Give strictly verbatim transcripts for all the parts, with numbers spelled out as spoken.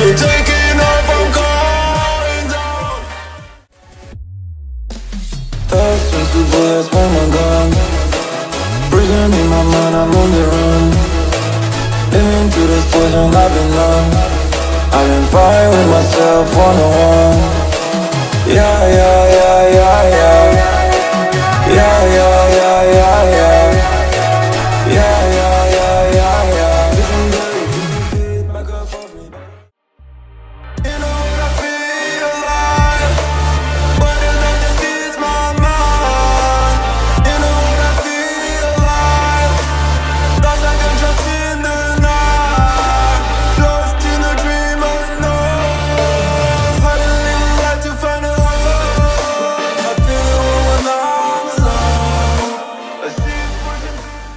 So taking off, I'm going down. Fast since the bullets when I'm gone. Breathing in my mind, I'm on the run. Living through this poison I've been on. I've been fighting with myself one-on-one. Yeah, yeah, yeah, yeah, yeah. Yeah, yeah, yeah, yeah, yeah. Yeah, yeah, yeah, yeah, yeah. Legendary, fifty feet back up off me. You know what I feel like, but the darkness is my mind. You know what I feel like, thoughts like gunshots in the night. Lost in a dream unknown, hiding in the light to find a home. I feel it when I'm alone. I see it pushing.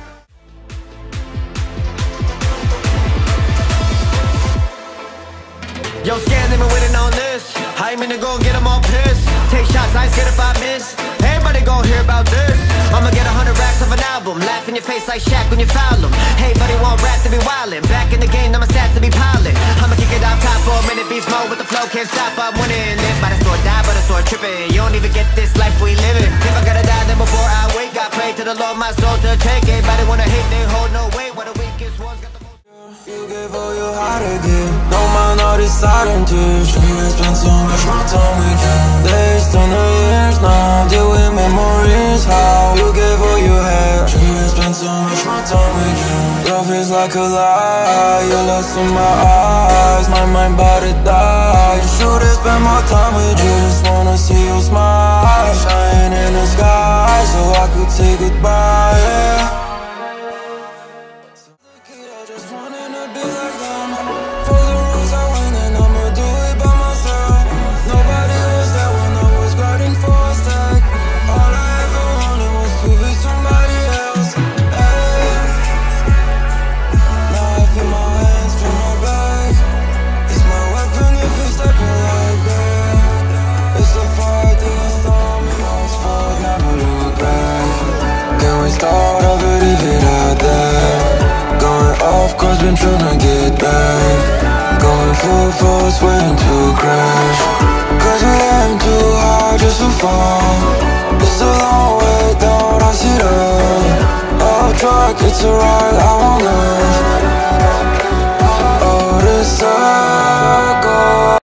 Yo, Scan, they been waiting on this. I ain't mean to go and get them all pissed. Take shots, I ain't scared if I miss. Everybody gon' hear about this. I'ma get a hundred racks of an album. Laugh in your face like Shaq when you foul him. Hey, buddy, want rap to be wildin'. Back in the game, now my stats to be piling. I'ma kick it off top for a minute. Beast mode with the flow, can't stop, I'm winning. Live by the sword, die by the sword, trippin'. You don't even get this life we living. If I gotta die, then before I wake, I pray to the Lord, my soul to take. Everybody wanna hate, they hold no weight. What the weakest ones got the most. You gave all your heart again. Don't mind all this silent tears. She has spent so much more time with you. Days turn to years now. Deal with memories. How you gave all you had. She has spent so much more time with you. Love is like a lie. You're lost in my eyes. My mind about to die. You should've spent more time with you. Just wanna see you smile, shine in the sky, so I could say goodbye. Yeah. Just wanting to be like them. For the rules I win and I'ma do it by myself. Nobody was there when I was grinding for a stack. All I ever wanted was to be somebody else. Hey. Now I feel my hands from my back. It's my weapon if you're stepping like that. It's a fight till the storm and almost forward, never look back. Can we start over to hit out there? Going off cause been tryna get back. Going full force waiting to crash. Cause we aim too high just to fall. It's a long way down, I see that. Off track, it's a ride, I'm on earth. Oh, this side